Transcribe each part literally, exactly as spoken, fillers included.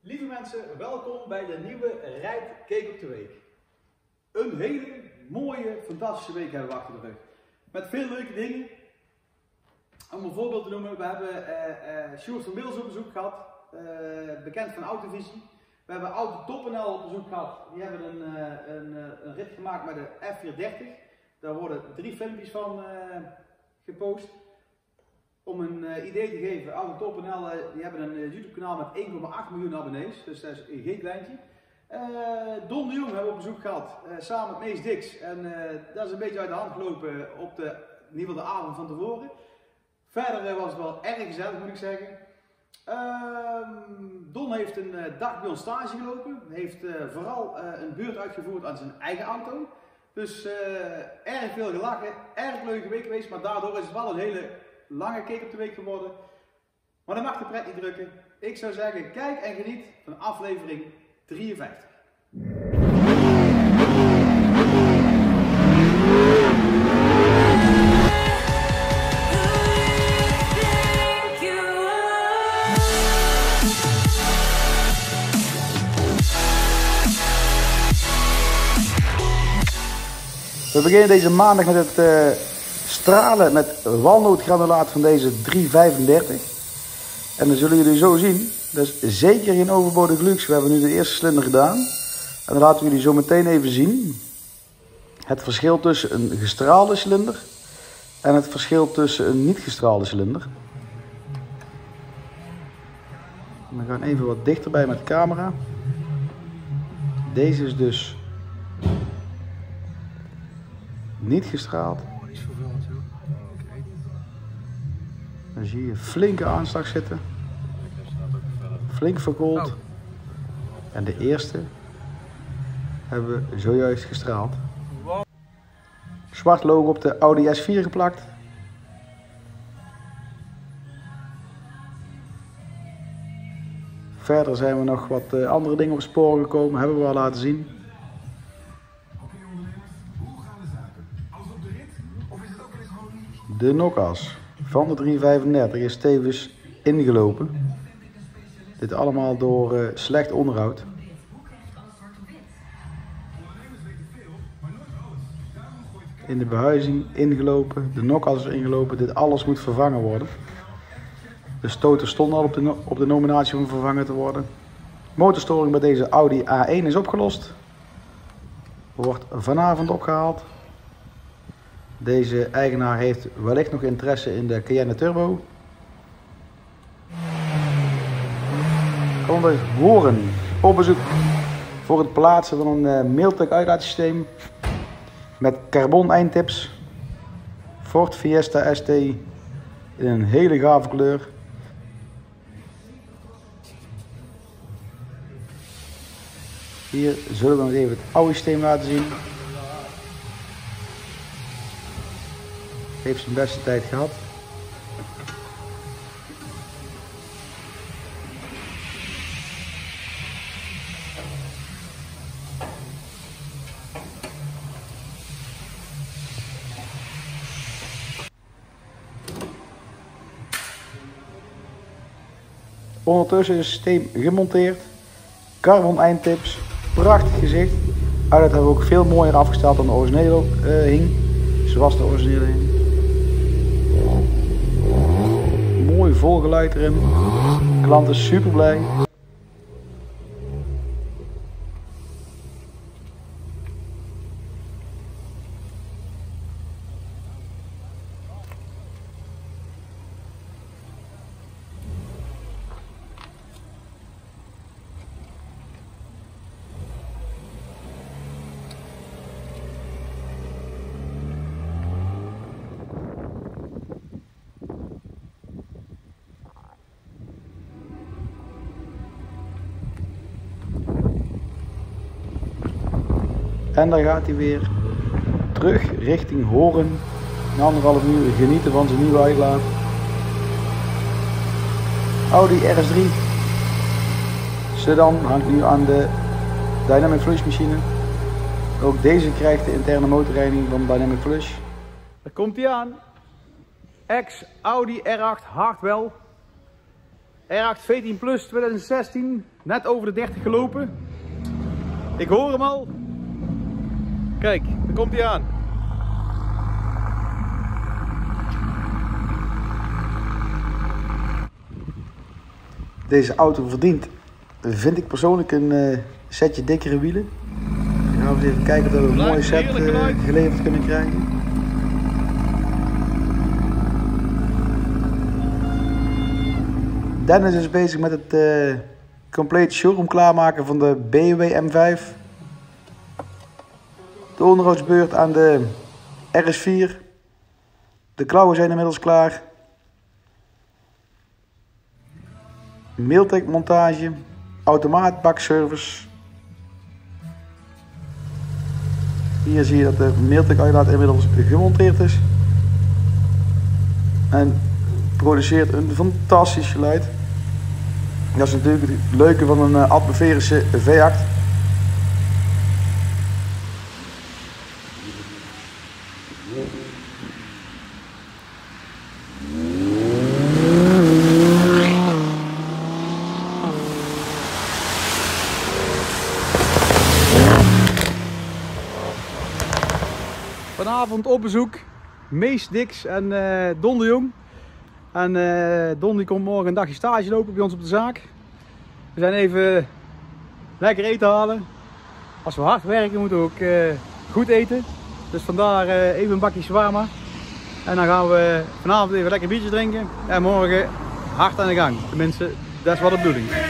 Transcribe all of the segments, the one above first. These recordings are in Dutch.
Lieve mensen, welkom bij de nieuwe Rijd Keek op de Week. Een hele mooie, fantastische week hebben we achter de rug. Met veel leuke dingen. Om een voorbeeld te noemen, we hebben uh, uh, Sjoerd van Wils op bezoek gehad, uh, bekend van Autovisie. We hebben Autotop punt n l op bezoek gehad. Die hebben een, uh, een, uh, een rit gemaakt met de F vierhonderddertig. Daar worden drie filmpjes van uh, gepost. Om een uh, idee te geven, Autotop punt n l uh, die hebben een uh, YouTube kanaal met één komma acht miljoen abonnees, dus dat is geen kleintje. Uh, Don de Jong hebben we op bezoek gehad, uh, samen met Mees Dix. En uh, dat is een beetje uit de hand gelopen op de, in ieder geval de avond van tevoren. Verder uh, was het wel erg gezellig, moet ik zeggen. Uh, Don heeft een uh, dag bij ons stage gelopen, heeft uh, vooral uh, een beurt uitgevoerd aan zijn eigen auto. Dus uh, erg veel gelachen, erg leuke week geweest, maar daardoor is het wel een hele lange Keek op de Week geworden. Maar dat mag de pret niet drukken. Ik zou zeggen, kijk en geniet van aflevering drieënvijftig. We beginnen deze maandag met het uh, stralen met walnootgranulaat van deze drie vijfendertig. En dan zullen jullie zo zien, dat is zeker geen overbodig luxe. We hebben nu de eerste slinder gedaan. En dan laten we jullie zo meteen even zien het verschil tussen een gestraalde cilinder en het verschil tussen een niet gestraalde cilinder. En we gaan even wat dichterbij met de camera. Deze is dus niet gestraald. Dan zie je flinke aanslag zitten. Flink verkoold. En de eerste hebben we zojuist gestraald. Zwart logo op de Audi S vier geplakt. Verder zijn we nog wat andere dingen op sporen gekomen. Hebben we al laten zien. De nokas van de drie vijfendertig is tevens ingelopen. Dit allemaal door uh, slecht onderhoud. In de behuizing ingelopen, de nokas is ingelopen. Dit alles moet vervangen worden. De stoter stond al op de, no op de nominatie om vervangen te worden. Motorstoring bij deze Audi A één is opgelost. Wordt vanavond opgehaald. Deze eigenaar heeft wellicht nog interesse in de Cayenne Turbo. Onder Horen op bezoek voor het plaatsen van een uh, Mailtech uitlaatsysteem met carbon eindtips. Ford Fiesta S T in een hele gave kleur. Hier zullen we nog even het oude systeem laten zien. Heeft zijn beste tijd gehad. Ondertussen is het systeem gemonteerd. Carbon eindtips. Prachtig gezicht. Uit hebben we ook veel mooier afgesteld dan de originele uh, hing. Zoals de originele hing. Mooi vol geluid erin. De klant is super blij. En daar gaat hij weer terug richting Horen. In anderhalf uur genieten van zijn nieuwe uitlaat. Audi R S drie. Sedan hangt nu aan de Dynamic Flush machine. Ook deze krijgt de interne motorreiniging van Dynamic Flush. Daar komt hij aan. Ex Audi R acht Hartwell. R acht veertien plus twintig zestien, net over de dertig gelopen. Ik hoor hem al. Kijk, daar komt hij aan. Deze auto verdient, vind ik persoonlijk, een uh, setje dikkere wielen. Dan gaan we eens even kijken of we een mooi set uh, geleverd kunnen krijgen. Dennis is bezig met het uh, complete showroom klaarmaken van de B M W M vijf. De onderhoudsbeurt aan de R S vier. De klauwen zijn inmiddels klaar. Mailtech montage, automaat bakservice. Hier zie je dat de Mailtech uitlaat inmiddels gemonteerd is. En produceert een fantastisch geluid. Dat is natuurlijk het leuke van een atmosferische V acht. Vanavond op bezoek Mees Dix en uh, Don de Jong. En uh, Don die komt morgen een dagje stage lopen bij ons op de zaak. We zijn even lekker eten halen. Als we hard werken moeten we ook uh, goed eten. Dus vandaar uh, even een bakje shawarma. En dan gaan we vanavond even lekker biertjes drinken. En morgen hard aan de gang. Tenminste, dat is wat de bedoeling is.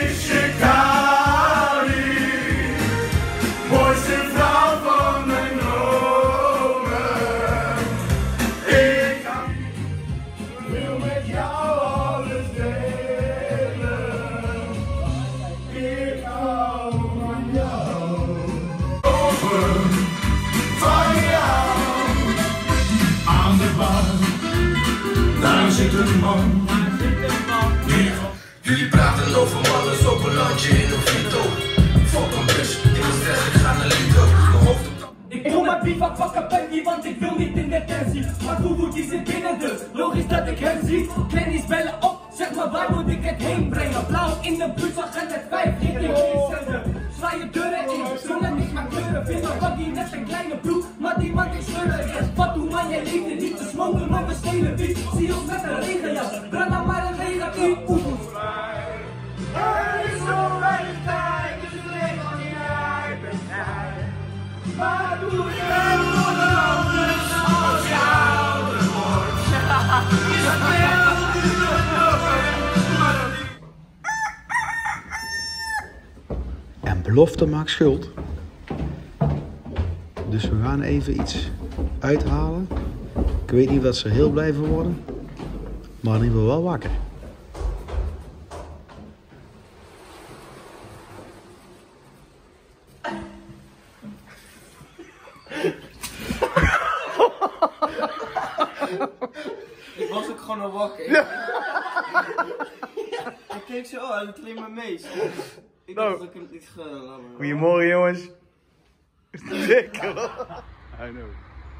Daar zit een man. Jullie praten over mannen op een landje in een Vito. Fuck een bus, ik is stress, ik ga naar Lido. Ik wil mijn bivak pakken Penny, want ik wil niet in detentie. Maar hoe doet die zit binnen dus? Logisch dat ik hem zie. Kennis bellen op, zeg maar waar moet ik het heen brengen? Blauw in de buurt, zag het met vijf, ik wil geen zenden. Sla je deuren in, zolang ik maar kleuren. Vind mijn bakkie net een kleine broek, maar die man is scheuren. Wat doe man, jij leeft er niet te smoken, maar we stelen wiet. Zie ons met een regenjas, brand dan maar een regenpiep. Er is zo weinig tijd, dus ik leef van je eigen tijd. Maar doe je wel worden anders als je ouder wordt. Je speelt nu nog maar dan niet. En belofte maakt schuld. Dus we gaan even iets uithalen. Ik weet niet of ze heel blij van worden. Maar in ieder geval wel wakker. Ik was ook gewoon al wakker. Ja. Ik keek zo aan, het leek me mees. Ik dacht dat ik hem niet gedaan. Goedemorgen jongens. Zeker wel. I know.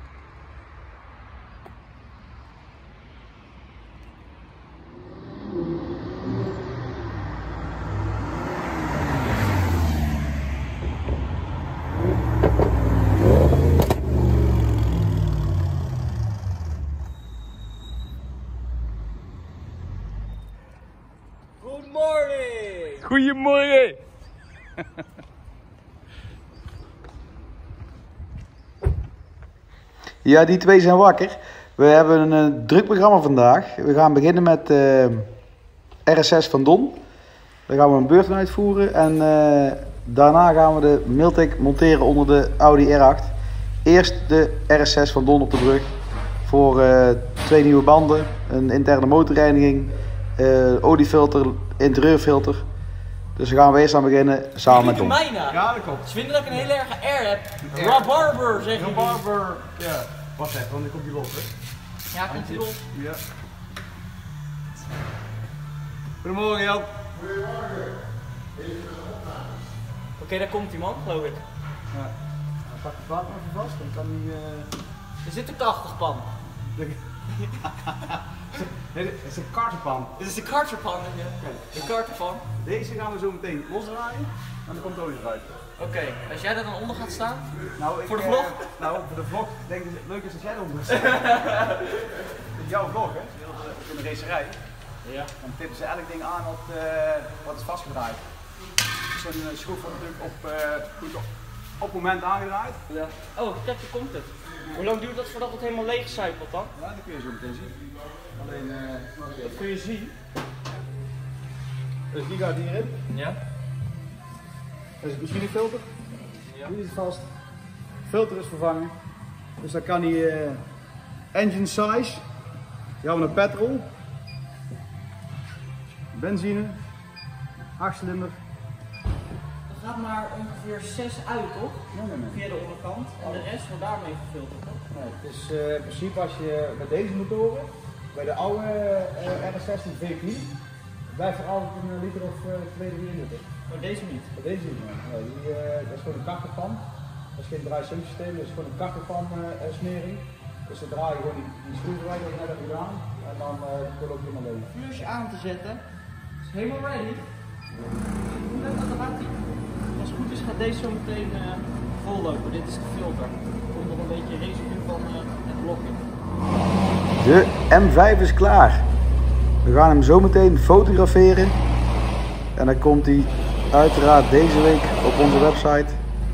Good morning! Goedemorgen. Ja, die twee zijn wakker. We hebben een uh, druk programma vandaag. We gaan beginnen met uh, R S zes van Don. Daar gaan we een beurt aan uitvoeren. En uh, daarna gaan we de Mailtech monteren onder de Audi R acht. Eerst de R S zes van Don op de brug. Voor uh, twee nieuwe banden, een interne motorreiniging, uh, oliefilter, interieurfilter. Dus daar gaan we eerst aan beginnen samen met Don. Ja, dat klopt. Ze vinden dat ik een hele erge R heb. Rabarber, zeg je. Rabarber, ja. Wacht even, want dan komt die los, hè? Ja, komt die los. Ja. Goedemorgen, Jan. Oké, okay, daar komt die man, geloof ik. Ja. Pak het water even vast, dan kan hij... Uh... Er zit een krachtig pan. Nee, dit is een kartenpan. Dit is de karterpan. De karterpan. Deze gaan we zo meteen losdraaien en dan komt de olie eruit. Oké, okay. Als jij er dan onder gaat staan? Nou, ik, voor de vlog? Uh, nou, voor de vlog denk ik dat het leuk is als jij eronder staat. Dit is jouw vlog, hè? In de racerij. Ja. Dan tippen ze elk ding aan wat, uh, wat is vastgedraaid. Zo'n schroef wordt natuurlijk op, uh, goed op, op het moment aangedraaid. Ja. Oh, kijk, hier komt het. Hoe lang duurt dat voordat het helemaal leeg zuipelt dan? Ja, dat kun je zo meteen zien. Alleen, uh, dat kun je zien. Dus die gaat hierin. Ja. Dat is het machinefilter. Ja. Die is vast. Filter is vervangen. Dus dan kan hij uh, engine size. Die gaan we naar petrol. Benzine. achtcilinder. Er gaat maar ongeveer zes uit, toch? Nee, nee, nee. Via de onderkant. En de rest wordt daarmee gefilterd, toch? Nee, het is uh, in principe als je met deze motoren, bij de oude uh, R S zestien V Q, blijft er altijd een liter of uh, twee, drie in zitten. Maar deze niet? Maar deze niet, nee. Nee, die, uh, dat is gewoon een kartenpan. Dat is geen draai-systeem, dat is gewoon een kartenpan uh, smering. Dus dan draai je gewoon die, die schroevendraaier die we net hebben gedaan en dan uh, loopt het helemaal leeg. Vuurtje aan te zetten. Is helemaal ready. Dan gaat hij. Als het goed is gaat deze zo meteen uh, vollopen. Dit is de filter. Er komt nog een beetje residue van uh, het blokje. De M vijf is klaar. We gaan hem zo meteen fotograferen. En dan komt hij uiteraard deze week op onze website.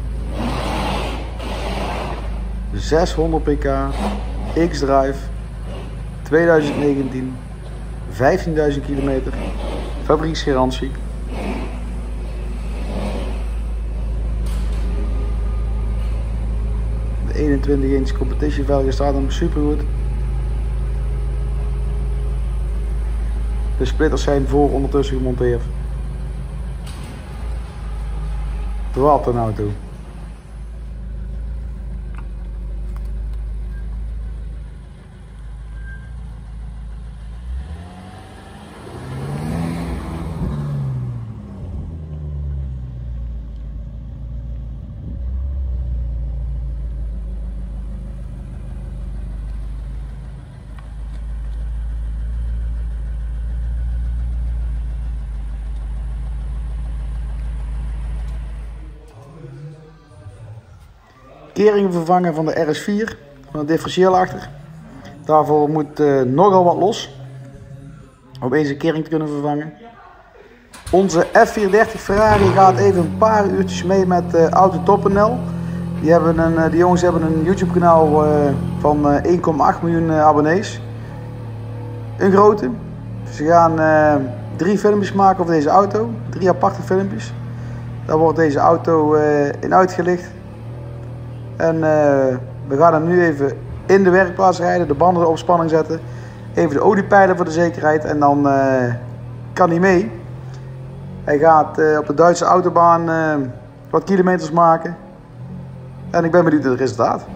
zeshonderd pk, X-Drive, tweeduizend negentien, vijftienduizend kilometer, fabrieksgarantie. De eenentwintig inch competition velgen staat hem super goed. De splitters zijn voor ondertussen gemonteerd. Wat een auto. Keringen vervangen van de R S vier, van het differentieel achter. Daarvoor moet uh, nogal wat los om deze kering te kunnen vervangen. Onze F vierhonderddertig Ferrari gaat even een paar uurtjes mee met uh, Autotop punt n l. Die, hebben een, uh, die jongens hebben een YouTube kanaal uh, van uh, één komma acht miljoen uh, abonnees. Een grote. Ze gaan uh, drie filmpjes maken over deze auto. Drie aparte filmpjes. Daar wordt deze auto uh, in uitgelicht. En uh, we gaan hem nu even in de werkplaats rijden, de banden op spanning zetten. Even de oliepeilen voor de zekerheid en dan uh, kan hij mee. Hij gaat uh, op de Duitse autobaan uh, wat kilometers maken. En ik ben benieuwd naar het resultaat.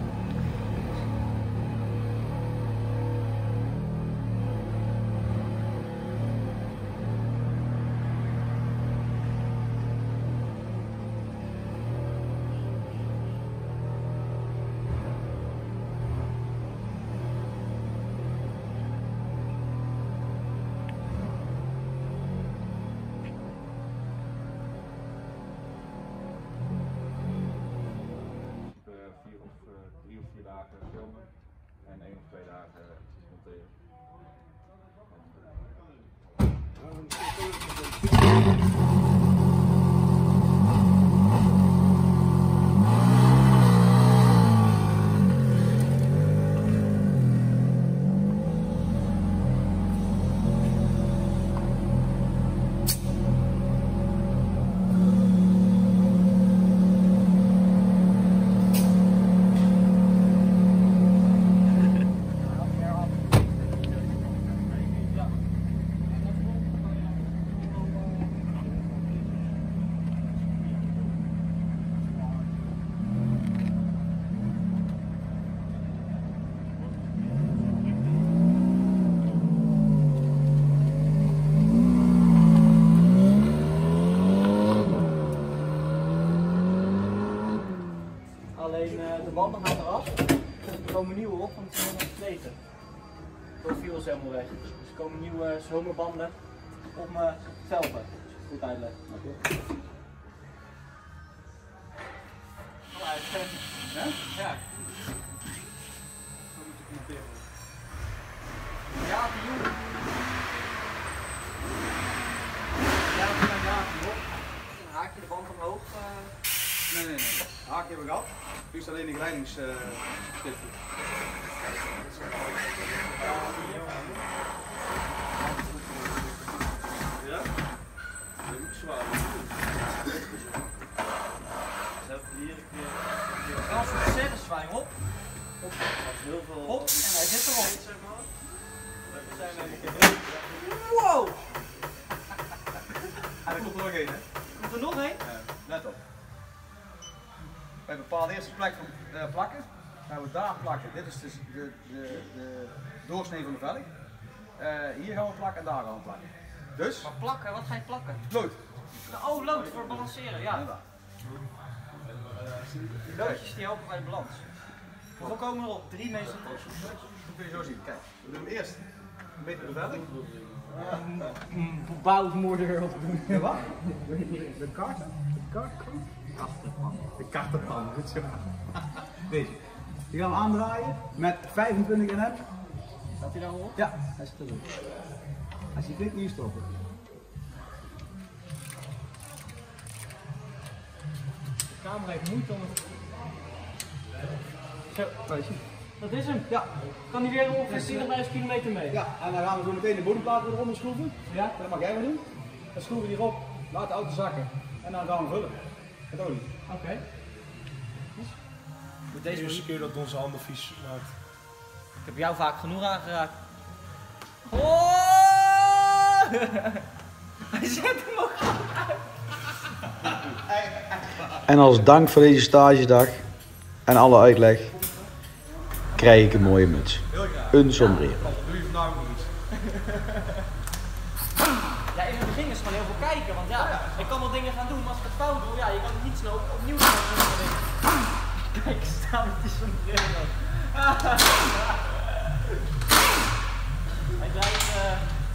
Alleen uh, de banden gaan eraf. Er komen nieuwe op, want ze zijn nog versleten. profiel is helemaal weg. Dus er komen nieuwe zomerbanden op mijn velgen. Goed uitleg. Okay. Ja? Ja. Zo moet ik monteren. Ja, die jongen. Ja, die gaan ja, op. Dan haak je de band omhoog. Uh... Nee, nee, nee. Haak hebben we gehad. Nu is alleen de geleidingsstiften. Ja? Dat moet zwaar. Zelf hier een keer. Wel zo'n satisfying op. Op. Heel veel. Op en hij zit erop. Zeg maar. We zijn er een keer. Wow! En er komt er nog één, hè? Komt er nog één? Ja, let op. Wij bepalen eerst de plek van uh, plakken. Dan gaan we daar plakken. Dit is dus de, de, de doorsnee van de velg. Uh, hier gaan we plakken en daar gaan we plakken. Dus? Maar plakken, wat ga je plakken? Lood. Oh, lood voor balanceren, ja. Inderdaad. Die loodjes die helpen bij de balans. Hoeveel komen erop? Drie meestal. Dat kun je zo zien. Kijk, we doen eerst een beetje de velg. Bouwmoeder op De wat? De kaarten? De kaarten? De kartenpan, goed zo. Deze. Die gaan we aandraaien met vijfentwintig nm. Staat hij daar al op? Ja, hij zit erop. Als je klikt, niet stoppen. De camera heeft moeite om het... Zo, Weet je? dat is hem. Ja. Kan hij weer ongeveer twintigduizend kilometer mee? Ja, en dan gaan we zo meteen de bodemplaat weer eronder schroeven. Ja? Dat mag jij wel doen. Dan schroeven we die erop, laat de auto zakken. En dan gaan we vullen. Met olie. Oké. Okay. Met deze eerste keer dat onze handen vies maakt. Ik heb jou vaak genoeg aangeraakt. Oh! Hij zet hem ook uit. En als dank voor deze stagedag en alle uitleg krijg ik een mooie muts. Een sombrero. Wat doe je vandaag nog iets? Ja, in het begin is het gewoon heel veel kijken, want ja, ik kan wel dingen gaan doen, maar als ik het fout doe, ja, je kan het niet snel opnieuw doen. Kijk, staan met die sombrero. Hij draait, eh...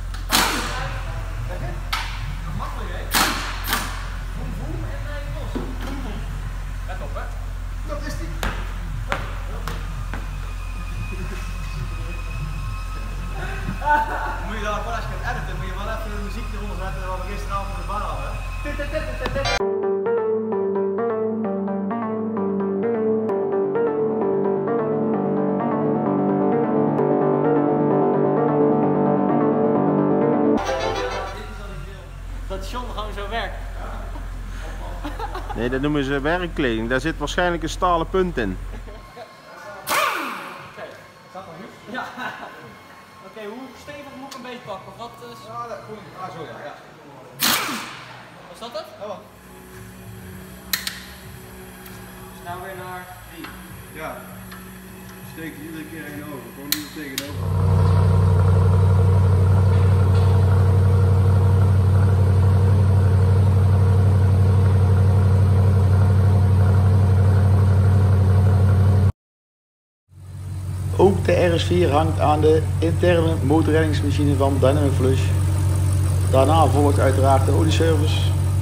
makkelijk, hè? Boem, boem en hij los. Boem, boem. Let op, hè? Dat is die. Moet je daar wel als je gaat editen, moet je wel even de muziek eronder zetten wat we gisteravond op de baan hadden. Dat John gewoon zo werkt. Nee, dat noemen ze werkkleding. Daar zit waarschijnlijk een stalen punt in. Ja. Oké, okay, hoe stevig moet ik een beet pakken? Of wat is... Ja, dat gewoon. Ah, zo ja. ja. Was dat het? Ja, wat? Dus nou weer naar die. Ja. Steek je iedere keer in over. Gewoon niet tegenover. Ook de R S vier hangt aan de interne motorreddingsmachine van Dynamic Flush. Daarna volgt uiteraard de olieservice.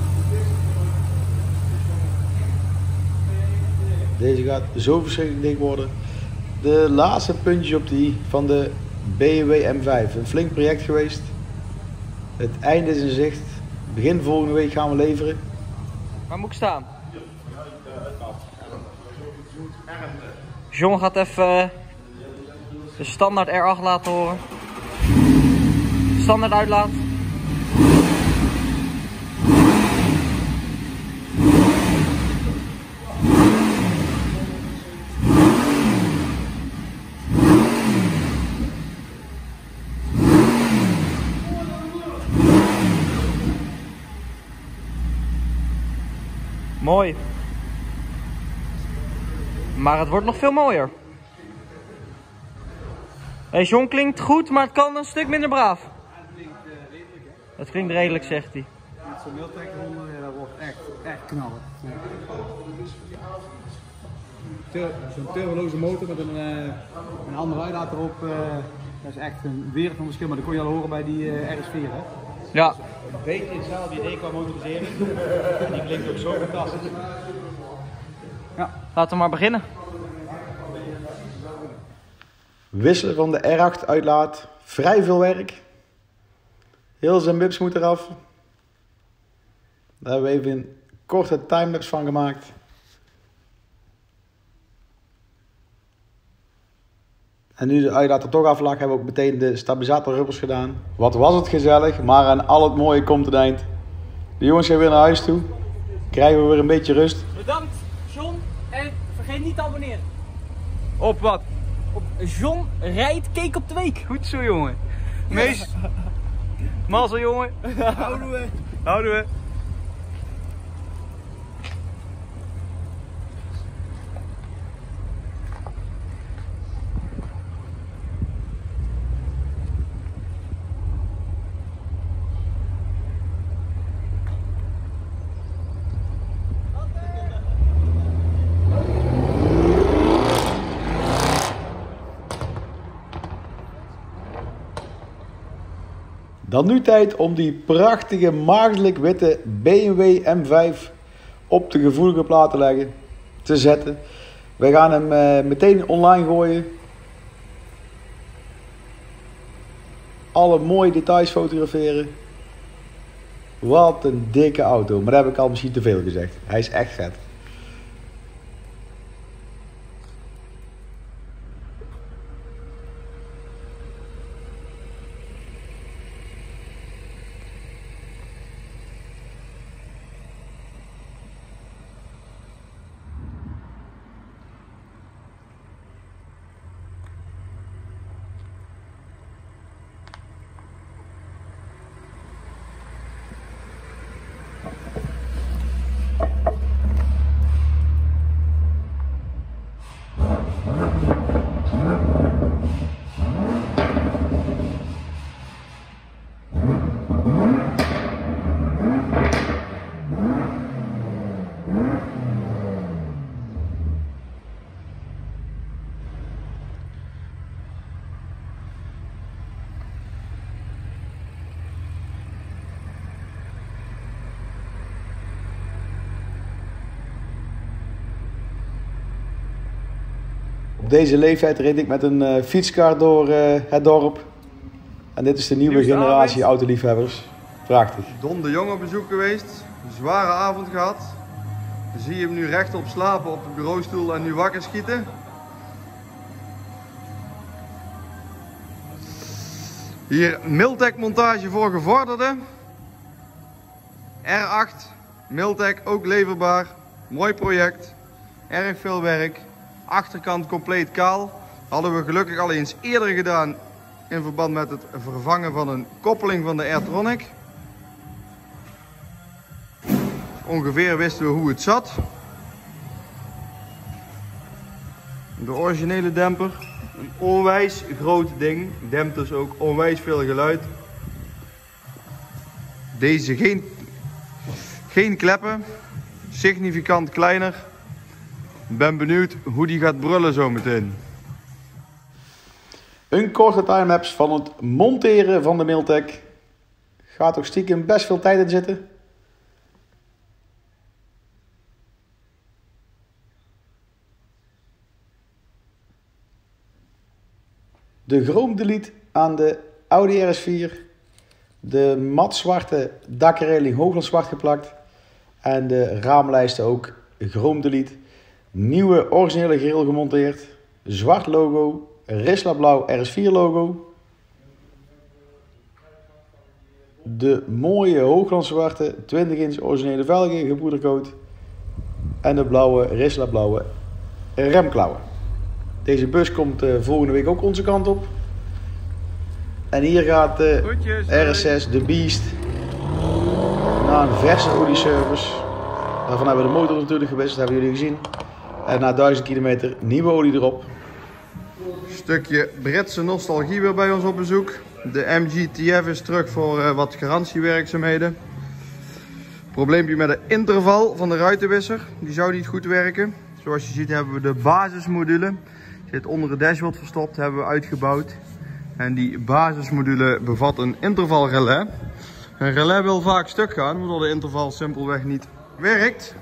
Deze gaat zo verschrikkelijk dik worden. De laatste puntjes op die van de B M W M vijf. Een flink project geweest. Het einde is in zicht. Begin volgende week gaan we leveren. Waar moet ik staan? John gaat even de standaard R acht laten horen. Standaard uitlaat. Mooi. Maar het wordt nog veel mooier. Hey, John klinkt goed, maar het kan een stuk minder braaf. Het klinkt redelijk, zegt hij. Met zo'n Miltec eronder, dat wordt echt, echt knallen. Ja. Zo'n turboloze motor met een, uh, een andere uitlaat erop. Uh, Dat is echt een wereld van verschil, maar dat kon je al horen bij die uh, R S vier, hè? Ja. Een beetje hetzelfde idee qua motorisering. En die klinkt ook zo fantastisch. Ja. Laten we maar beginnen. Wisselen van de R acht uitlaat. Vrij veel werk. Heel zijn bips moet eraf. Daar hebben we even een korte timelapse van gemaakt. En nu de uitlaat er toch af lag, hebben we ook meteen de stabilisatorrubbers gedaan. Wat was het gezellig, maar aan al het mooie komt het eind. De jongens gaan weer naar huis toe. Krijgen we weer een beetje rust. Bedankt, John. En vergeet niet te abonneren. Op wat? Op John rijdt Cake op de week. Goed zo, jongen. Mees. Mazzel, jongen. Houden we. Houden we. Dan nu tijd om die prachtige maagdelijk witte B M W M vijf op de gevoelige plaat te leggen, te zetten. We gaan hem uh, meteen online gooien. Alle mooie details fotograferen. Wat een dikke auto, maar dat heb ik al misschien te veel gezegd. Hij is echt vet. Op deze leeftijd reed ik met een uh, fietskar door uh, het dorp. En dit is de nieuwe Nieuwste generatie arbeid. autoliefhebbers. Prachtig. Don de Jong op bezoek geweest. Een zware avond gehad. Dan zie je hem nu rechtop slapen op de bureaustoel en nu wakker schieten. Hier Miltec montage voor gevorderden. R acht, Miltec ook leverbaar. Mooi project. Erg veel werk. Achterkant compleet kaal. Hadden we gelukkig al eens eerder gedaan in verband met het vervangen van een koppeling van de Airtronic. Ongeveer wisten we hoe het zat. De originele demper. Een onwijs groot ding. Dempt dus ook onwijs veel geluid. Deze geen, geen kleppen. Significant kleiner. Ben benieuwd hoe die gaat brullen zometeen. Een korte timelapse van het monteren van de Miltec. Gaat ook stiekem best veel tijd in zitten. De Chrome Delete aan de Audi R S vier. De matzwarte dakreling hooglandzwart geplakt. En de raamlijsten ook Chrome Delete. Nieuwe originele grill gemonteerd. Zwart logo. Risla blauw R S vier logo. De mooie hooglandzwarte twintig inch originele velgen gepoedercoat. En de blauwe Risla blauwe remklauwen. Deze bus komt uh, volgende week ook onze kant op. En hier gaat de Goedjes, R S zes, de Beast, na een verse olieservice. Daarvan hebben we de motor natuurlijk gewisseld, dat hebben jullie gezien. En na duizend kilometer nieuwe olie erop. Stukje Britse nostalgie weer bij ons op bezoek. De M G T F is terug voor uh, wat garantiewerkzaamheden. Probleempje met de interval van de ruitenwisser. Die zou niet goed werken. Zoals je ziet hebben we de basismodule. Zit onder het dashboard verstopt, hebben we uitgebouwd. En die basismodule bevat een intervalrelais. Een relais wil vaak stuk gaan, waardoor de interval simpelweg niet werkt.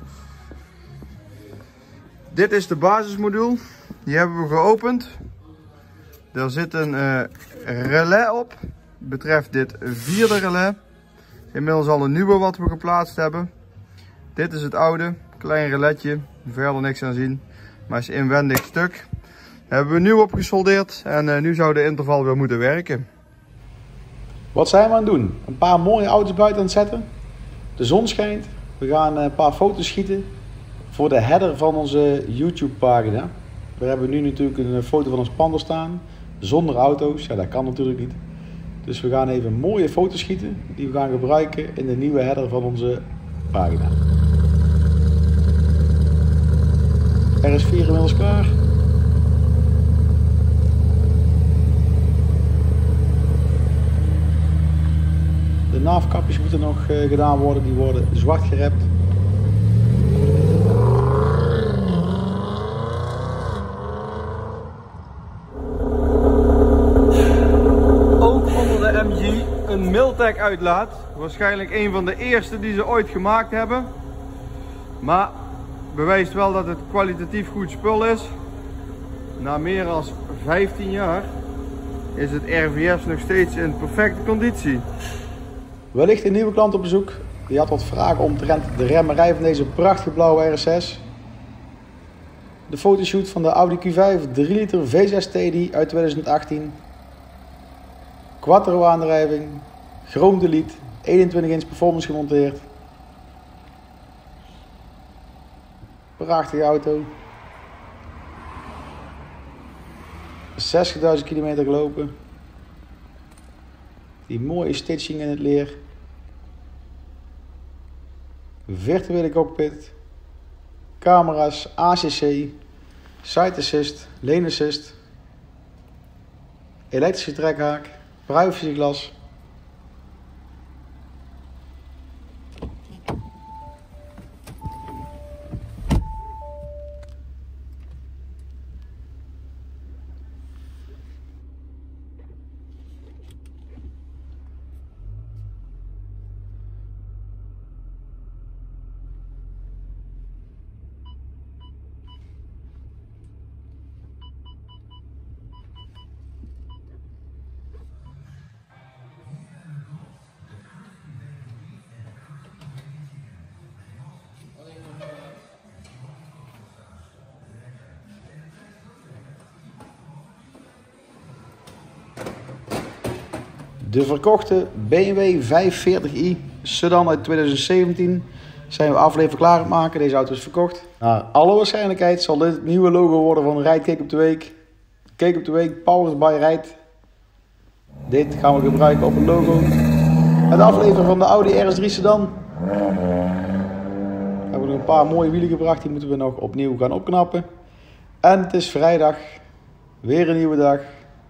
Dit is de basismodule. Die hebben we geopend. Er zit een uh, relais op. Betreft dit vierde relais. Inmiddels al een nieuwe wat we geplaatst hebben. Dit is het oude. Klein relaisje. Verder niks aan zien. Maar is inwendig stuk. Hebben we nieuw opgesoldeerd. En uh, nu zou de interval weer moeten werken. Wat zijn we aan het doen? Een paar mooie auto's buiten aan het zetten. De zon schijnt. We gaan een paar foto's schieten voor de header van onze YouTube pagina. We hebben nu natuurlijk een foto van ons Panda staan. Zonder auto's. Ja, dat kan natuurlijk niet. Dus we gaan even mooie foto's schieten. Die we gaan gebruiken in de nieuwe header van onze pagina. R S vier inmiddels klaar. De naafkapjes moeten nog uh, gedaan worden, die worden zwart gerept. Ook onder de M G een Miltec uitlaat. Waarschijnlijk een van de eerste die ze ooit gemaakt hebben. Maar bewijst wel dat het kwalitatief goed spul is. Na meer dan vijftien jaar is het R V S nog steeds in perfecte conditie. Wellicht een nieuwe klant op bezoek. Die had wat vragen omtrent de remmerij van deze prachtige blauwe R S zes. De fotoshoot van de Audi Q vijf drie liter V zes T D I uit tweeduizend achttien. Quattro aandrijving. Chrome delete. eenentwintig inch performance gemonteerd. Prachtige auto. zestigduizend kilometer gelopen. Die mooie stitching in het leer. Virtuele cockpit. Camera's, A C C. Side assist, lane assist. Elektrische trekhaak. Privacyglas. De verkochte B M W vijfhonderdveertig i sedan uit tweeduizend zeventien zijn we aflevering klaar aan het maken. Deze auto is verkocht. Naar alle waarschijnlijkheid zal dit het nieuwe logo worden van Rijd Cake op de Week. Cake op de Week, powered by Rijd. Dit gaan we gebruiken op een logo. Het afleveren van de Audi R S drie sedan. We hebben nog een paar mooie wielen gebracht. Die moeten we nog opnieuw gaan opknappen. En het is vrijdag. Weer een nieuwe dag.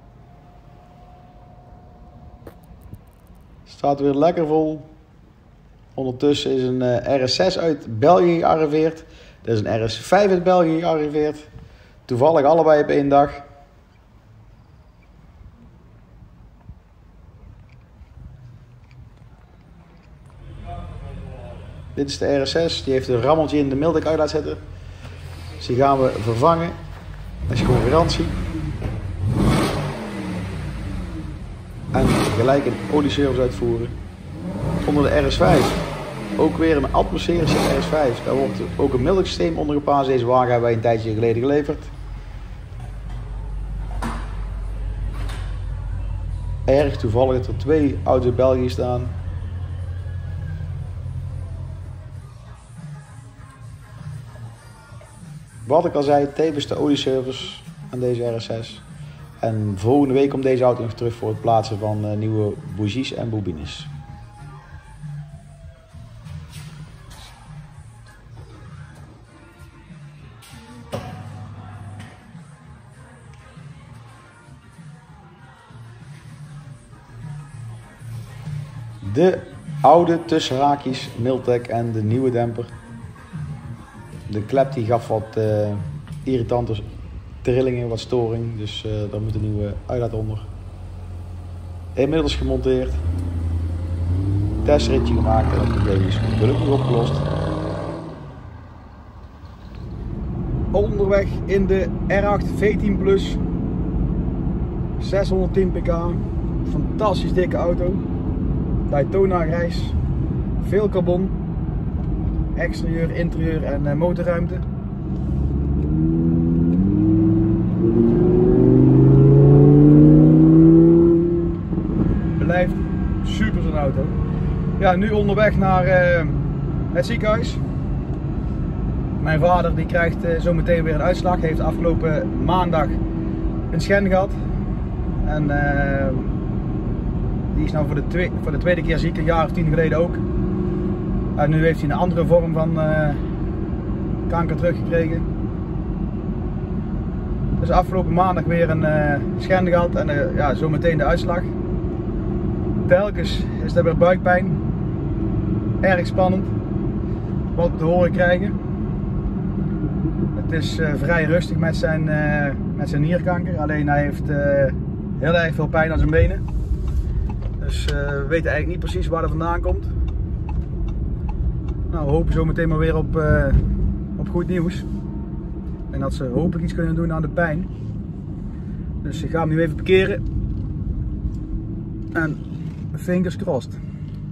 Staat weer lekker vol. Ondertussen is een uh, R S zes uit België gearriveerd. Er is een R S vijf uit België gearriveerd. Toevallig allebei op één dag. Dit is de R S zes. Die heeft een rammeltje in de Miltec uitlaatzetter. Dus die gaan we vervangen. Dat is gewoon garantie. En gelijk een olieservice uitvoeren. Onder de R S vijf ook weer een atmosferische R S vijf. Daar wordt ook een Miltec systeem onder geplaatst. Deze wagen hebben wij een tijdje geleden geleverd. Erg toevallig dat er twee auto's in België staan. Wat ik al zei, tevens de olieservice aan deze R S zes. En volgende week komt deze auto nog terug voor het plaatsen van uh, nieuwe bougies en bobines. De oude tussenhaakjes Miltec en de nieuwe demper. De klep die gaf wat uh, irritante trillingen, wat storing. Dus uh, daar moet een nieuwe uitlaat onder. Inmiddels gemonteerd. Testritje gemaakt en het probleem is gelukkig opgelost. Onderweg in de R acht V tien Plus. zeshonderdtien pk. Fantastisch dikke auto. Daytona grijs. Veel carbon. Exterieur, interieur en uh, motorruimte. Blijft super zo'n auto. Ja, nu onderweg naar uh, het ziekenhuis. Mijn vader die krijgt uh, zo meteen weer een uitslag. Heeft afgelopen maandag een scan gehad. En uh, die is nou voor de, twe voor de tweede keer ziek, een jaar of tien geleden ook. En nu heeft hij een andere vorm van uh, kanker teruggekregen. Dus afgelopen maandag weer een uh, scan gehad en uh, ja, zo meteen de uitslag. Telkens is dat weer buikpijn. Erg spannend wat we te horen krijgen. Het is uh, vrij rustig met zijn, uh, met zijn nierkanker. Alleen hij heeft uh, heel erg veel pijn aan zijn benen. Dus uh, we weten eigenlijk niet precies waar dat vandaan komt. Nou, we hopen zo meteen maar weer op, uh, op goed nieuws. En dat ze hopelijk iets kunnen doen aan de pijn. Dus ik ga hem nu even parkeren. En fingers crossed.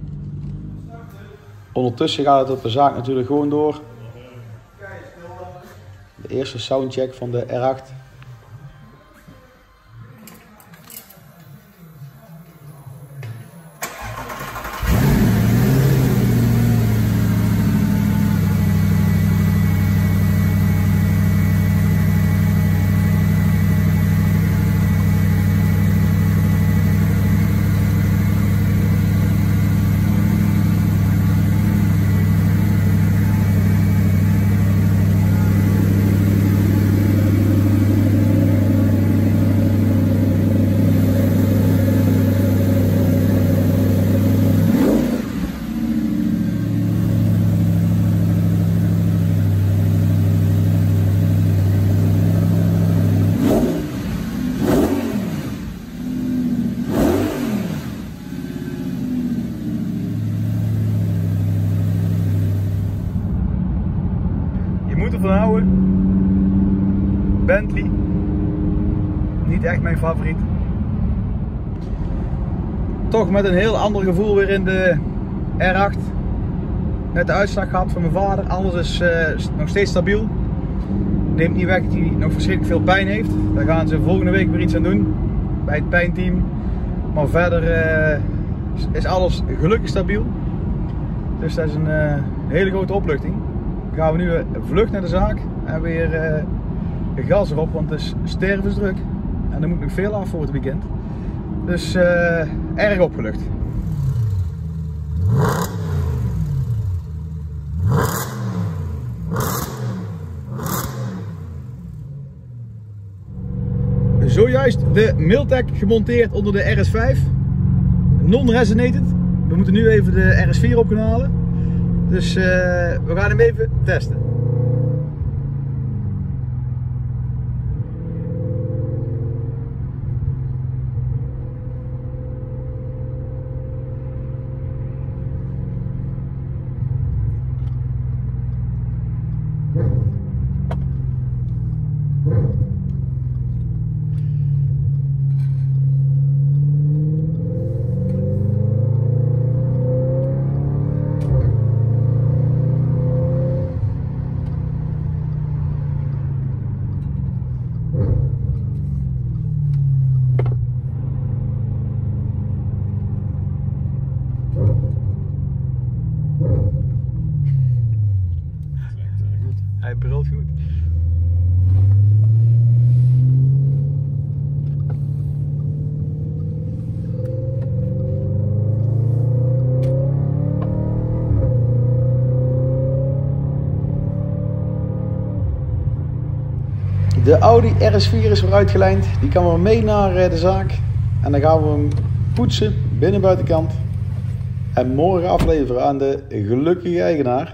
Ondertussen gaat het op de zaak natuurlijk gewoon door. De eerste soundcheck van de R acht. Van houden. Bentley. Niet echt mijn favoriet. Toch met een heel ander gevoel weer in de R acht. Net de uitslag gehad van mijn vader. Alles is uh, nog steeds stabiel. Neemt niet weg dat hij nog verschrikkelijk veel pijn heeft. Daar gaan ze volgende week weer iets aan doen. Bij het pijnteam. Maar verder uh, is alles gelukkig stabiel. Dus dat is een uh, hele grote opluchting. Dan gaan we nu vlug naar de zaak en weer uh, gas erop, want het is stervensdruk. En er moet nog veel af voor het weekend. Dus uh, erg opgelucht. Zojuist de Miltec gemonteerd onder de R S vijf. Non-resonated. We moeten nu even de R S vier op kunnen halen. Dus uh, we gaan hem even testen. Hij brult goed. De Audi R S vier is weer uitgelijnd. Die kan weer mee naar de zaak. En dan gaan we hem poetsen, binnen- en buitenkant. En morgen afleveren aan de gelukkige eigenaar.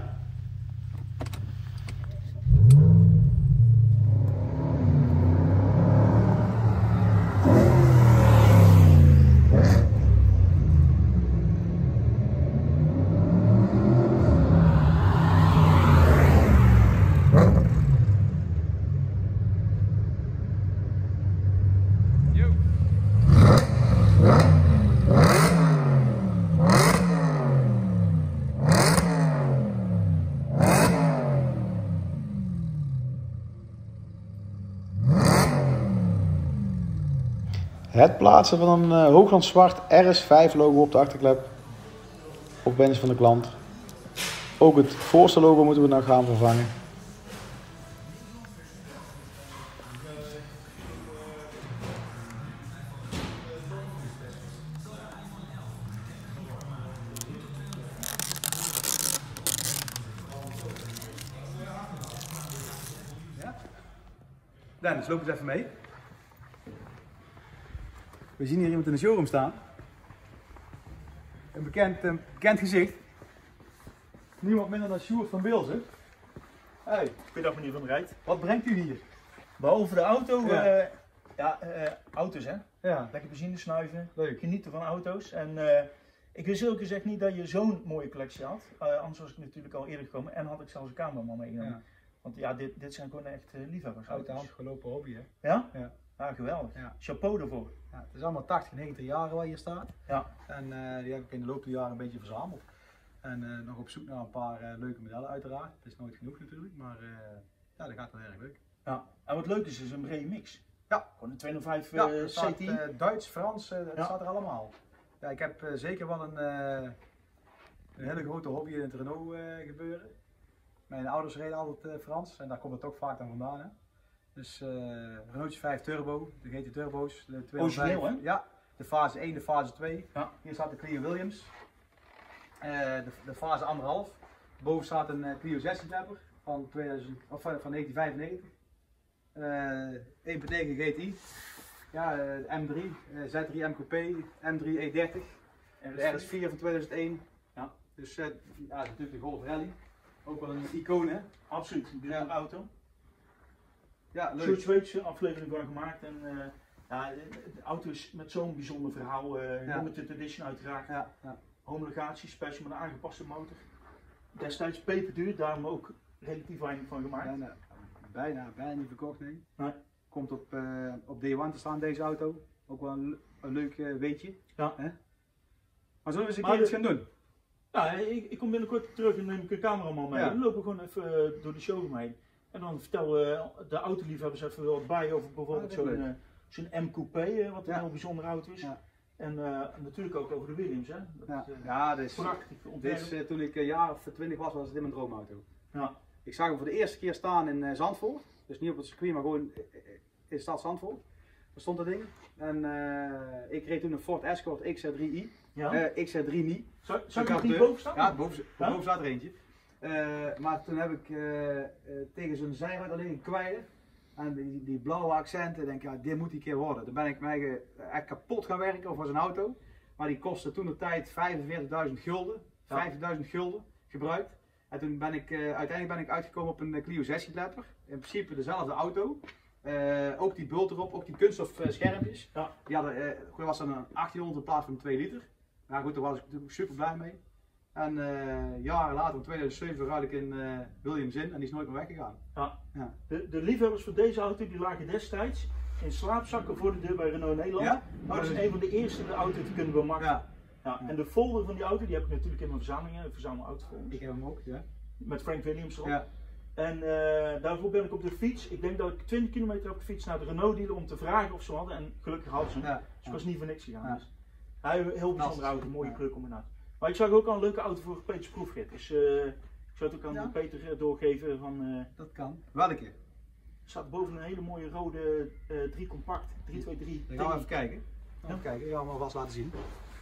Het plaatsen van een uh, Hoogland Zwart R S vijf logo op de achterklep. Op wens van de klant. Ook het voorste logo moeten we nog gaan vervangen. Dennis, loop eens even mee. We zien hier iemand in de showroom staan. Een bekend, een bekend gezicht. Niemand minder dan Sjoerd van Beelzen. Hey, Goedendag meneer Van der Rijt. wat brengt u hier? Behalve de auto, Ja. ja, ja uh, auto's hè. Ja, Lekker benzine snuiven, leuk. genieten van auto's. En uh, ik wist eerlijk gezegd niet dat je zo'n mooie collectie had. Uh, anders was ik natuurlijk al eerder gekomen en had ik zelfs een cameraman meegenomen. Ja. Want ja, dit, dit zijn gewoon echt uh, liefhebbers. Uit de hand gelopen hobby, hè? Ja? Ja. Ja, geweldig. Ja. Chapeau daarvoor. Ja, het is allemaal tachtig, negentig jaren waar hier staat. Ja. En uh, die heb ik in de loop der jaren een beetje verzameld. En uh, nog op zoek naar een paar uh, leuke modellen uiteraard. Het is nooit genoeg natuurlijk, maar uh, ja, dat gaat wel erg leuk. Ja. En wat leuk is, is een brede mix. Ja. Gewoon een tweehonderdvijf Ja, uh, er staat, C T I. uh, Duits, Frans, uh, dat Ja. staat er allemaal. Ja, ik heb uh, zeker wel een, uh, een hele grote hobby in het Renault uh, gebeuren. Mijn ouders reden altijd uh, Frans en daar komt het ook vaak dan vandaan. Hè. Dus uh, Renaultje vijf Turbo, de G T Turbo's. De tweehonderdvijf, Origineel, hè? Ja, de fase één, de fase twee. Ja. Hier staat de Clio Williams. Uh, de, de fase anderhalf. Boven staat een uh, Clio zestien tapper van, tweeduizend, of van, van negentien vijfennegentig. Uh, één P tegen G T I. Ja, uh, M drie, uh, Z drie M Coupé, M drie E dertig. De R S vier van tweeduizend één. Ja. Dus uh, ja, natuurlijk de Golf Rally. Ook wel een icoon, hè? Absoluut, een bijzondere Ja. auto. Ja, leuk. George Weeks aflevering van gemaakt. En, uh, ja, de, de auto is met zo'n bijzonder verhaal. Uh, Ja. Limited Edition uiteraard. Ja, ja. Homologatie, special met een aangepaste motor. Destijds peperduur, daarom ook relatief weinig van gemaakt. Bijna, bijna, bijna niet verkocht, nee. Nee. Komt op, uh, op D één te staan deze auto. Ook wel een, een leuk uh, weetje. Ja. Hè? Maar zullen we eens een Maar keer iets de- gaan doen? Ja, ik, ik kom binnenkort terug en neem ik een cameraman mee. Ja. Dan lopen we gewoon even uh, door de showroom heen. En dan vertellen we de autoliefhebbers even wat bij over bijvoorbeeld Ja, dat is zo'n leuk. uh, zo'n M Coupé, uh, wat een Ja. heel bijzondere auto is. Ja. En uh, natuurlijk ook over de Williams. Hè. Dat Ja, is, uh, ja dit is, prachtig dit ontwerp. is uh, toen ik een jaar of twintig was, was het in mijn droomauto. Ja. Ik zag hem voor de eerste keer staan in uh, Zandvoort. Dus niet op het circuit, maar gewoon in de stad Zandvoort. Daar stond dat ding. En uh, ik reed toen een Ford Escort X R drie i. Ja. Uh, X R drie niet. Zou, zou ik Ik er had niet de- boven staan? Ja, boven, Ja? boven staat er eentje. Uh, maar toen heb ik uh, uh, tegen zo'n zijruit alleen kwijlen. En die, die blauwe accenten, denk ik, ja, dit moet die keer worden. Toen ben ik mij ge- echt kapot gaan werken over zijn auto. Maar die kostte toen de tijd vijfenveertigduizend gulden. Ja. vijftigduizend gulden gebruikt. En toen ben ik, uh, uiteindelijk ben ik uitgekomen op een Clio zestien tapper. In principe dezelfde auto. Uh, ook die bult erop, ook die kunststof uh, schermpjes. Ja. Die hadden, uh, dat was dan een achttienhonderd in plaats van een twee liter. Nou goed, daar was ik natuurlijk super blij mee. En uh, jaren later, in tweeduizend zeven, ruilde ik in uh, Williams in en die is nooit meer weggegaan. Ja. Ja. De, de liefhebbers van deze auto die lagen destijds in slaapzakken voor de deur bij Renault Nederland. Ja? Dat is een van de eerste de auto te kunnen bemakken. Ja, Ja, en de folder van die auto, die heb ik natuurlijk in mijn verzamelingen, ik verzamel autofolders. ik heb hem ook, ja. Met Frank Williams erop. Ja, En uh, daarvoor ben ik op de fiets, ik denk dat ik twintig kilometer heb gefietst naar de Renault dealer om te vragen of ze hadden. En gelukkig hadden ze hem. ja. Dus ik was niet voor niks gegaan. Ja. Dus. Hij heeft een heel bijzondere auto, mooie Ja. kleurcombinatie. Maar ik zag ook al een leuke auto voor Peters proefrit. Dus uh, ik zou het ook aan Ja. Peter uh, doorgeven van... Uh, Dat kan. Welke? er staat boven een hele mooie rode uh, drie compact, drie twee drie. Dan gaan we even kijken. Even kijken, die gaan we alvast laten zien.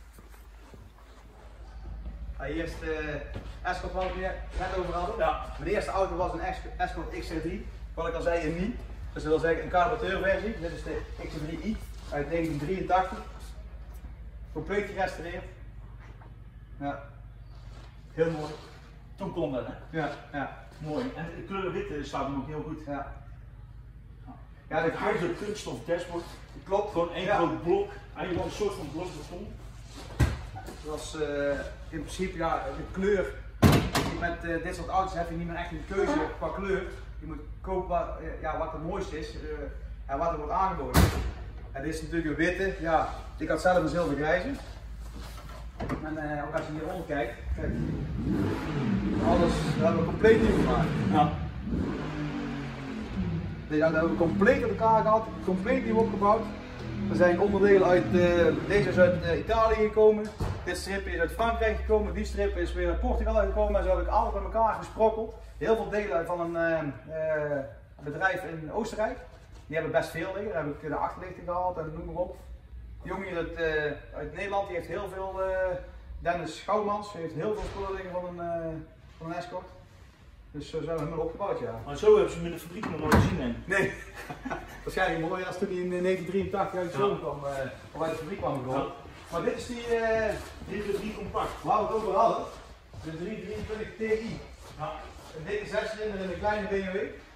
Ah, hier is de Escort waar we het net over hadden. Ja. Mijn eerste auto was een Escort X R drie, wat ik al zei een niet. Dus dat wil zeggen een carburateurversie. Dit is de X R drie i uit negentien drieëntachtig. Compleet gerestaureerd. Ja, heel mooi. Toen kon dat, hè? Ja, ja, Mooi. En de kleur wit staat hem ook heel goed. ja. Ja, Ja, de de huis, kleur de kunststof dashboard. klopt. Gewoon één Ja. groot blok. Eigenlijk wel een soort van blokbeton. Het was uh, in principe ja, de kleur. Met uh, dit soort auto's heb je niet meer echt een keuze qua kleur. Je moet kopen wat, uh, ja, wat het mooiste is uh, en wat er wordt aangeboden. En dit is natuurlijk een witte. Ja, ik had zelf een zilvergrijze. En uh, ook als je hieronder kijkt, kijk, alles dat hebben we compleet nieuw gemaakt. Ja. Deze auto hebben we compleet uit elkaar gehad, compleet nieuw opgebouwd. Er zijn onderdelen uit, uh, deze is uit uh, Italië gekomen, dit strip is uit Frankrijk gekomen, die strip is weer uit Portugal gekomen en zo heb ik alles bij elkaar gesprokkeld. Heel veel delen van een uh, uh, bedrijf in Oostenrijk, die hebben best veel liggen, daar heb ik de achterlichting gehaald en noem maar op. De jongen hier uit, uh, uit Nederland die heeft heel veel, uh, Dennis Schouwmans, heeft heel veel spullen liggen van een, uh, van een Escort. Dus zo zijn we helemaal opgebouwd, ja. Maar zo hebben ze hem in de fabriek nog nooit gezien, hè? Nee. Waarschijnlijk mooier als toen hij in negentien drieëntachtig uit de zon kwam, uh, of uit de fabriek kwam gewoon. Ja. Maar dit is die, uh, Dit is drie compact. waar we het over hadden. De driehonderddrieëntwintig T I. Ja. Een dikke zescilinder in een kleine B M W.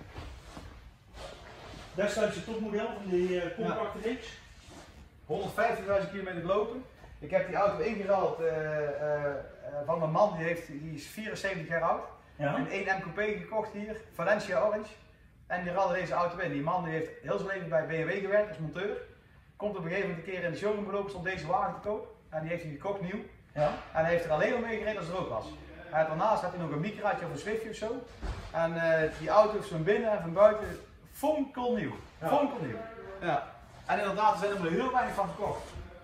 Destijds het topmodel van die uh, compacte reeks. honderdvijftigduizend kilometer gelopen. Ik heb die auto ingeruild uh, uh, uh, van een man die, heeft, die is vierenzeventig jaar oud. Ja. Een één M Coupé gekocht hier, Valencia Orange. En die ruilde deze auto in. Die man die heeft heel zijn leven bij B M W gewerkt als monteur. Komt op een gegeven moment een keer in de showroom gelopen, stond deze wagen te koop. En die heeft hij gekocht nieuw. Ja. En hij heeft er alleen maar mee gereden als het rood was. En daarnaast had hij nog een micraatje of een Swiftje of zo. En uh, die auto is van binnen en van buiten fonkelnieuw. Ja. Fonkelnieuw. Ja. En inderdaad, er zijn er maar heel weinig van verkocht.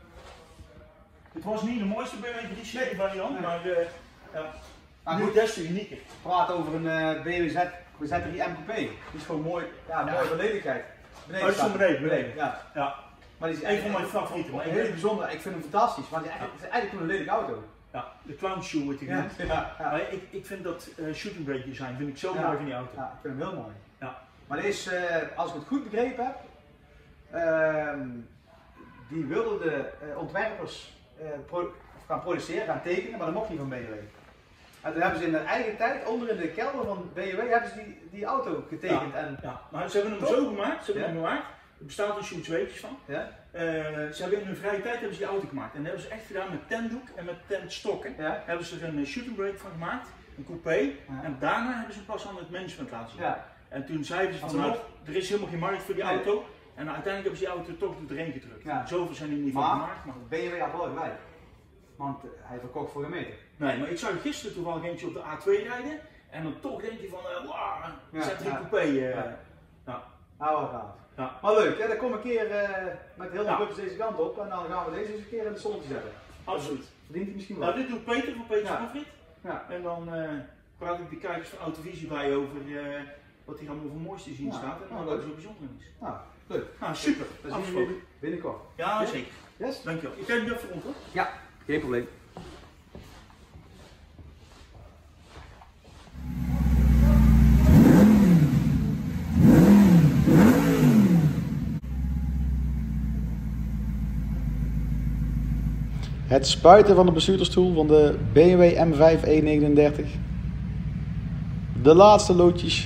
Het was niet de mooiste B M W drie serie variant, Nee. maar uh, ja. Maar Dit goed, des te unieker. praat over een uh, B M W Z, Z drie M Coupé. Die is gewoon mooi, ja, Ja. mooie beledigheid. Oh, is van beneden, beneden. Ja. Ja. Maar die is Een van mijn favorieten. Een hele bijzonder, ik vind hem fantastisch, want het is eigenlijk, het is eigenlijk een lelijke auto. Ja, de clown shoe wordt hij Ja, genoemd. ja, ja. Maar ik, ik vind dat uh, shooting brake design vind ik zo Ja. mooi van die auto. Ja, ik vind hem heel mooi. Ja. Maar deze, uh, als ik het goed begrepen heb, uh, die wilden de uh, ontwerpers uh, pro gaan produceren, gaan tekenen, maar dat mocht niet van B M W. En toen hebben ze in hun eigen tijd, onder in de kelder van B M W, hebben ze die, die auto getekend. Ja. En, Ja, maar ze hebben hem Toch? zo gemaakt, ze hebben Ja. hem gemaakt. Er bestaat een shoot weetjes van. ja? Uh, ze hebben in hun vrije tijd hebben ze die auto gemaakt. En dat hebben ze echt gedaan met tentdoek en met tentstokken. Ja? Hebben ze er een shooting brake van gemaakt, een coupé. En daarna hebben ze pas aan het management laten zien. Ja. En toen zeiden ze Als van, een nou, er is helemaal geen markt voor die Nee. auto. En uiteindelijk hebben ze die auto toch doorheen gedrukt. Ja. Zoveel zijn er niet van Maar gemaakt. Maar... B M W had wel gelijk. Want uh, hij verkocht voor een meter. Nee, maar ik zag gisteren toevallig eentje op de A twee rijden. En dan toch denk je van, uh, wow, Ja, zet er een ja. coupé. Uh, Ja. ja. Nou, wat gaaf. Ja. Maar leuk, hè? Dan kom ik een keer uh, met heel veel Ja. bubbels deze kant op en dan gaan we deze eens een keer in de zonnetje zetten. Absoluut. Verdient hij misschien wel. Nou, dit doet Peter van Peter Ja. Smoffrit. Ja. En dan uh, praat ik de kijkers van Autovisie bij over uh, wat hier allemaal voor moois te zien Ja. staat en Nou, wat er leuk. zo bijzonder is. Nou, leuk. Nou, super. Dan zien we Afgesproken. jullie binnenkort. Ja, Ja? zeker. Yes? Dankjewel. Ik kijk nu even rond hoor. Ja, geen probleem. Het spuiten van de bestuurdersstoel van de B M W M vijf E negenendertig. De laatste loodjes.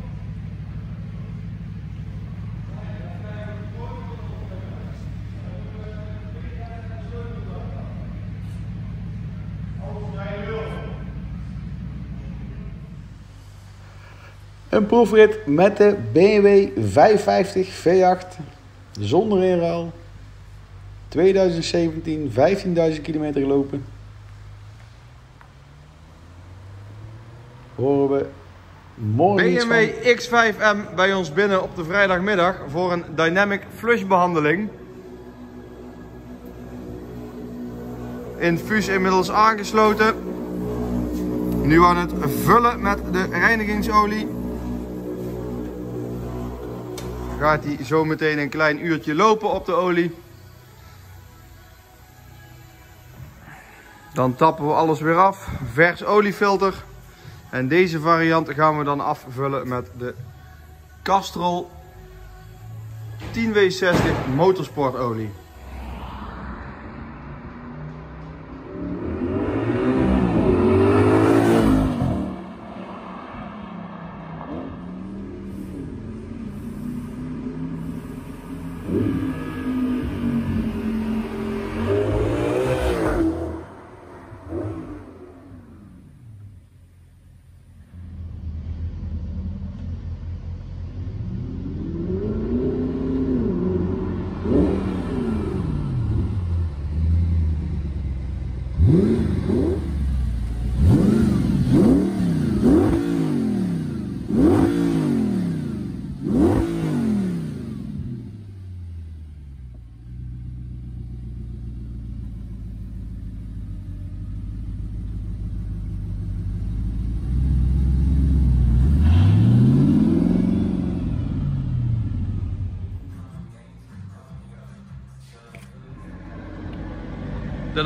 Een proefrit met de B M W vijfhonderdvijftig V acht zonder inruil. twintig zeventien, vijftienduizend kilometer gelopen. Horen we morgen iets B M van. W X vijf M bij ons binnen op de vrijdagmiddag voor een Dynamic Flush behandeling. Infuus inmiddels aangesloten. Nu aan het vullen met de reinigingsolie. Gaat hij zo meteen een klein uurtje lopen op de olie. Dan tappen we alles weer af. Vers oliefilter. En deze variant gaan we dan afvullen met de Castrol tien W zestig motorsportolie.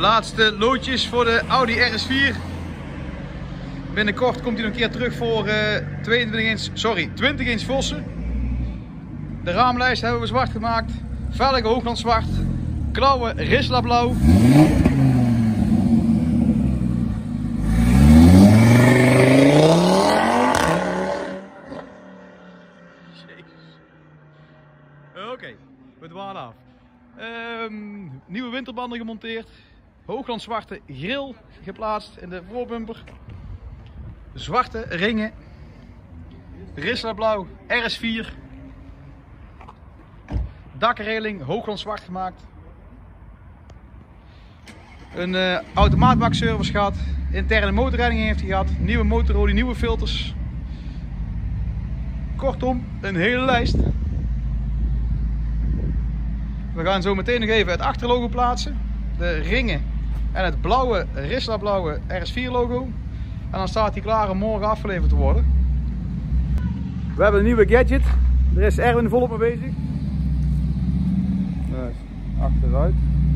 De laatste loodjes voor de Audi R S vier. Binnenkort komt hij nog een keer terug voor uh, tweeëntwintig inch, sorry, twintig inch vossen. De raamlijst hebben we zwart gemaakt. Velgen hoogland zwart. Klauwen Risla blauw. Oké, okay, we dwalen af. Um, nieuwe winterbanden gemonteerd. Hoogland zwarte grill geplaatst in de voorbumper. Zwarte ringen. Risla blauw R S vier. Dakreling Hoogland zwart gemaakt. Een uh, automaatbakservice gehad. Interne motorredding heeft hij gehad. Nieuwe motorolie, nieuwe filters. Kortom, een hele lijst. We gaan zo meteen nog even het achterlogo plaatsen. De ringen en het blauwe Risla blauwe R S vier logo. En dan staat hij klaar om morgen afgeleverd te worden. We hebben een nieuwe gadget. Er is Erwin volop mee bezig. Dus achteruit.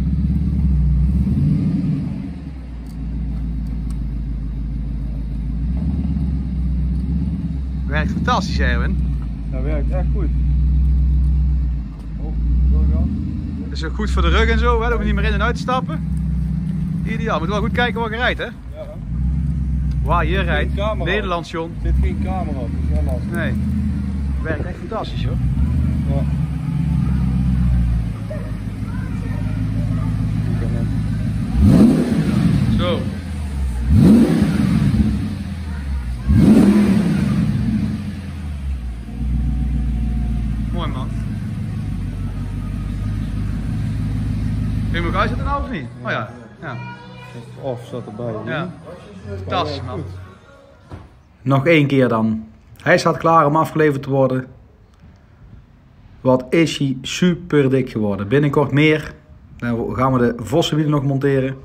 Werkt fantastisch, Erwin. Dat werkt echt goed. Oh, zo gaan. Is ook goed voor de rug en zo, hè? Dan hoef je niet meer in en uit te stappen. Ideaal, moet wel goed kijken waar je rijdt, hè? Ja. Waar je rijdt. Nederlands, John. Er zit geen camera op, dat is wel lastig. Nee. Werkt echt fantastisch, hoor. Ja. Zo. Mooi, man. Kun je hem ook uitzetten nou of niet? Oh ja. Ja. Of zat erbij. Ja. Fantastisch, man. Nog één keer dan. Hij staat klaar om afgeleverd te worden. Wat is hij super dik geworden. Binnenkort meer. Dan gaan we de vossenwielen nog monteren.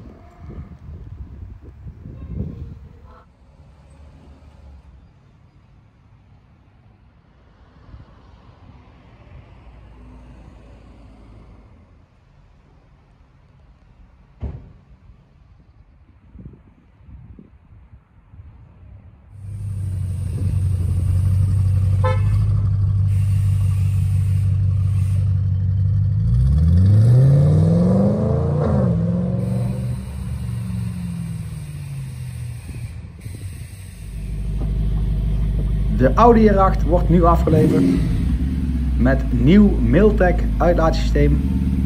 De Audi R acht wordt nu afgeleverd met nieuw Miltec uitlaatsysteem.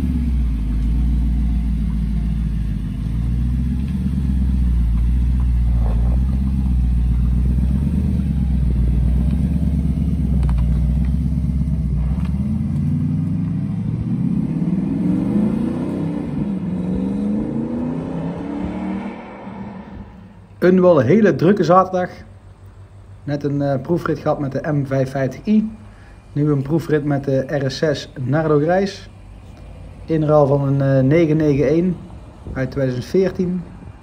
Een wel een hele drukke zaterdag. Net een uh, proefrit gehad met de M vijfhonderdvijftig i. Nu een proefrit met de R S zes Nardo Grijs. Inruil van een uh, negen negen een uit twintig veertien.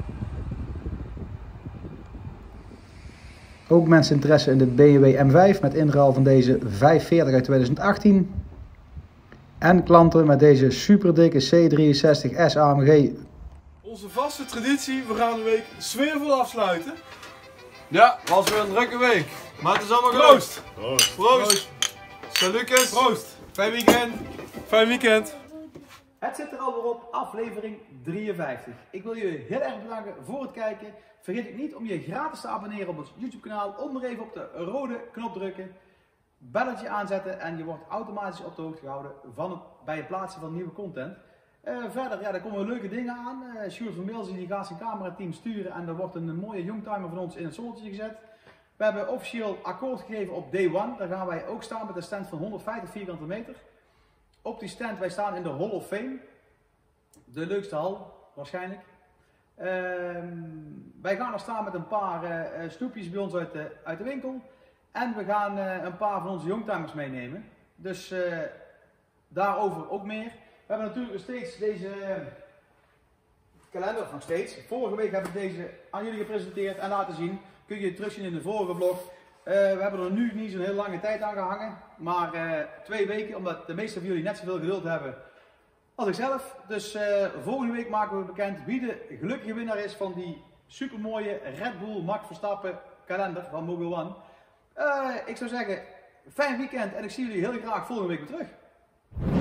Ook mensen interesse in de B M W M vijf met inruil van deze vijfhonderdveertig uit twintig achttien. En klanten met deze super dikke C drieënzestig S A M G. Onze vaste traditie, we gaan de week sfeervol afsluiten. Ja, was weer een drukke week. Maar het is allemaal Proost. Proost. Proost. Proost. Salutjes. Proost. Fijn weekend. Fijn weekend. Het zit er alweer op, aflevering drieënvijftig. Ik wil jullie heel erg bedanken voor het kijken. Vergeet ook niet om je gratis te abonneren op ons YouTube kanaal. Onder even op de rode knop drukken. Belletje aanzetten en je wordt automatisch op de hoogte gehouden van het, bij het plaatsen van nieuwe content. Uh, verder, ja, daar komen leuke dingen aan. Uh, Sjoerd van Milzen die gaat zijn camerateam sturen en er wordt een mooie youngtimer van ons in het zonnetje gezet. We hebben officieel akkoord gegeven op day one. Daar gaan wij ook staan met een stand van honderdvijftig vierkante meter. Op die stand, wij staan in de Hall of Fame. De leukste hal, waarschijnlijk. Uh, wij gaan er staan met een paar uh, snoepjes bij ons uit de, uit de winkel. En we gaan uh, een paar van onze youngtimers meenemen. Dus uh, daarover ook meer. We hebben natuurlijk nog steeds deze kalender, of nog steeds. Vorige week heb ik deze aan jullie gepresenteerd en laten zien. Kun je terugzien in de vorige vlog. Uh, we hebben er nu niet zo'n heel lange tijd aan gehangen. Maar uh, twee weken, omdat de meeste van jullie net zoveel geduld hebben als ik zelf. Dus uh, volgende week maken we bekend wie de gelukkige winnaar is van die supermooie Red Bull Max Verstappen kalender van Mobil One. Uh, ik zou zeggen, fijn weekend en ik zie jullie heel graag volgende week weer terug.